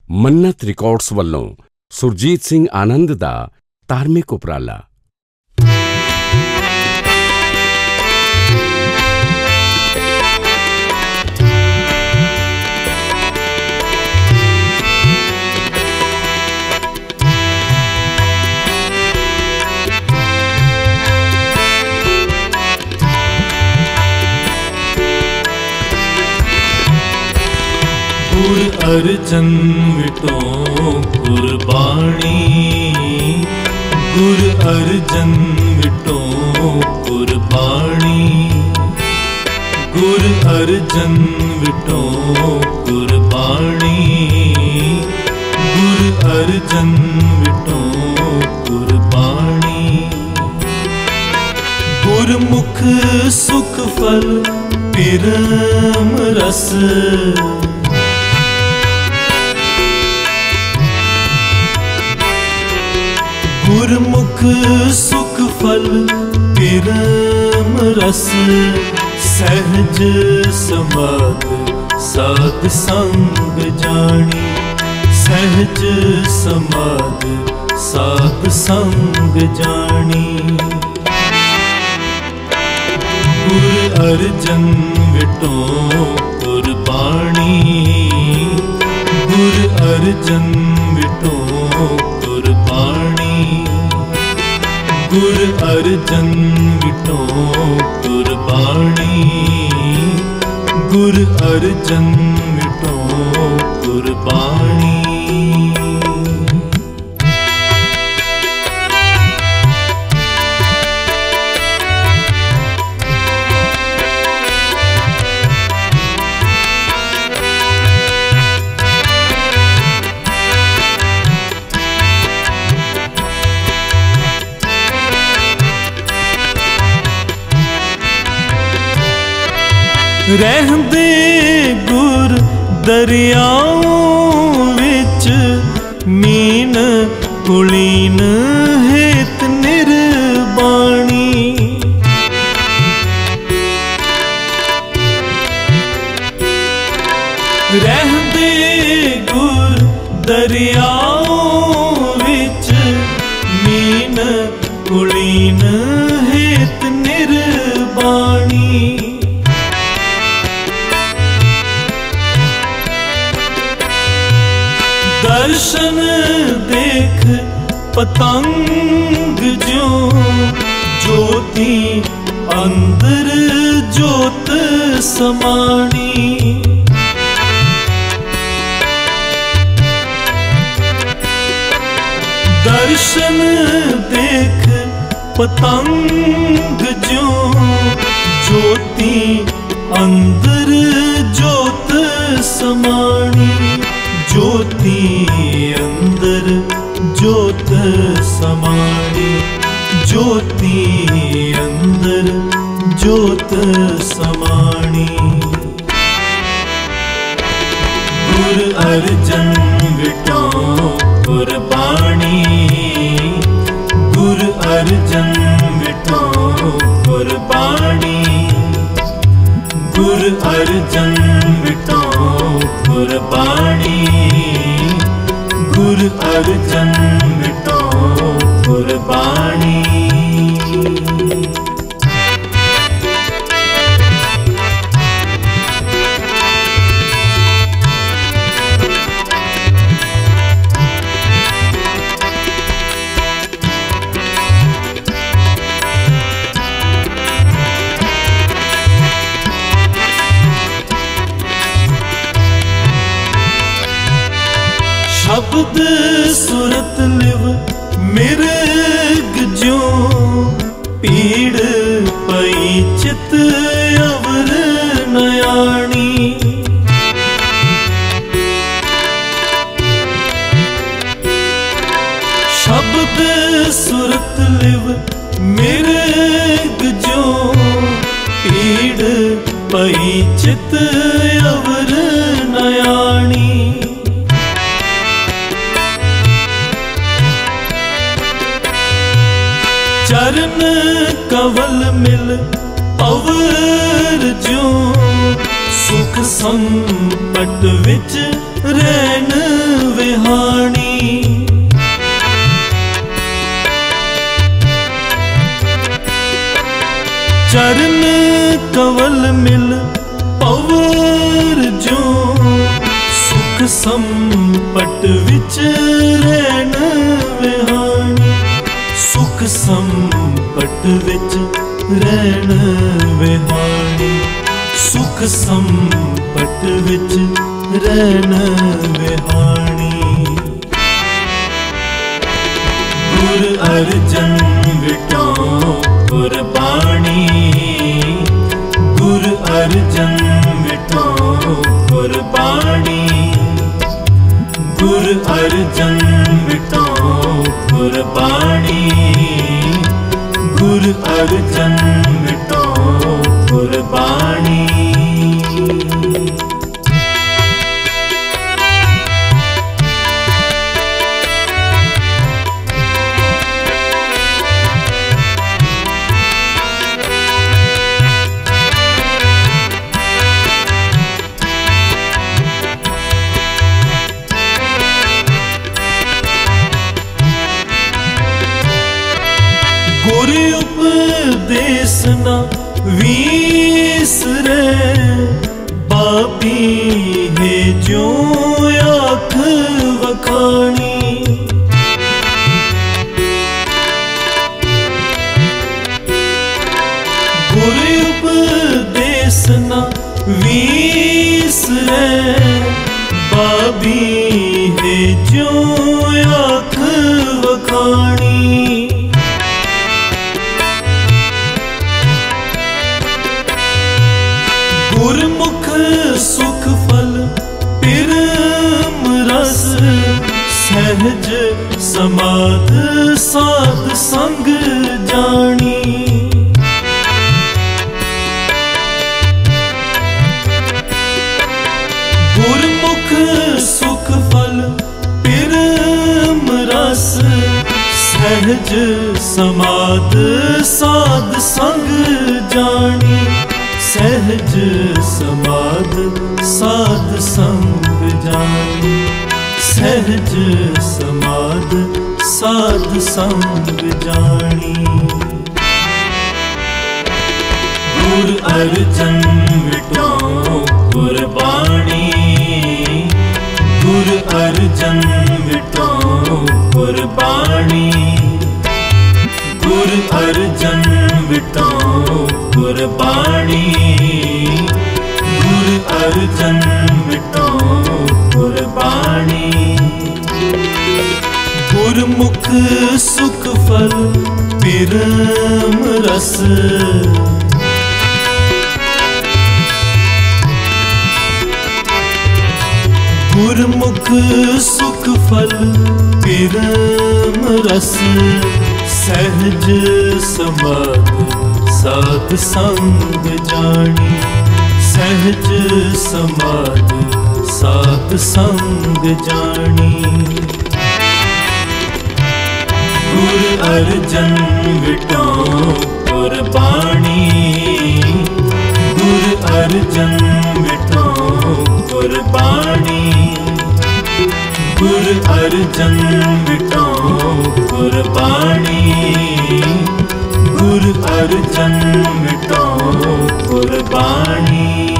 मन्नत रिकॉर्ड्स वल्लों सुरजीत सिंह आनंद दा धार्मिक उपराला। गुर अर्जन विटो कुर्बानी, गुर अर्जन विटो कुर्बानी, गुर अर्जन विटो कुर्बानी, गुर अर्जन विटो कुर्बानी। गुरमुख सुख फल पिरम रस, गुरमुख सुख फल पिरम रस। सहज समाध साध संग जानी, सहज समाध साध संग जानी। गुर अर्जन विटो कुर्बानी, गुर अर्जन विटो कुर्बानी, गुर अर्जन विटो कुर्बानी, गुर अर्जन विटो कुर्बानी। रहंदे गुर दरियाओं विच, मीन कुलीन हेत निर्बाणी। रहंदे गुर दरियाओं विच, मीन कुलीन हेत निर्बाणी। दर्शन देख पतंग जो, ज्योति अंदर ज्योत समानी। दर्शन देख पतंग जो, ज्योति अंदर ज्योत समानी। ज्योति अंदर ज्योत समानी, ज्योति अंदर ज्योत समानी। गुर अर्जन विटो कुर्बानी, गुर अर्जन विटो कुर्बानी, गुर अर्जन विटो कुर्बानी, गुर अर्जन विटो कुर्बानी। शब्द सुरत लिव मिर्ग जो, पीड़ पई चित अवर नयाणी। शब्द सुरत लिव मिर्ग जो, पीड़ पई चित अवर नयाणी। चरण कवल मिल अवर जो, सुख संपट विच रहन वे कवल मिल पवर जो सुख संपट विच रहन विहानी सुख संपट विच रहन विहानी सुख संपट विच रहन विहानी गुर अर्जन विटो कुर्बानी गुर अर्जन विटो कुर्बानी गुर अर्जन विटो कुर्बानी गुर अर्जन विटो कुर्बानी गुर उपदेश न विसरे पापी है जो आँख वखानी गुर उपदेश न विसरे पापी है जो आँख वखानी गुरमुख सुख फल पिरम रस सहज समाध साध संग जानी गुरमुख सुख फल पिरम रस सहज समाध साध संग जानी सहज समाध साध संग जानी सहज समाध साध संग जानी गुर अर्जन विटो कुर्बानी गुर अर्जन विटो कुर्बानी गुर अर्जन विटो कुर्बानी गुर अर्जन विटो कुर्बानी गुरमुख सुख फल पिरम रस गुरमुख सुख फल पिरम रस सहज समाध साध संग जानी सहज समाध साध संग जानी गुर अर्जन विटो कुर्बानी गुर अर्जन विटो कुर्बानी गुर अर्जन विटो कुर्बानी गुर अर्जन विटो कुर्बानी।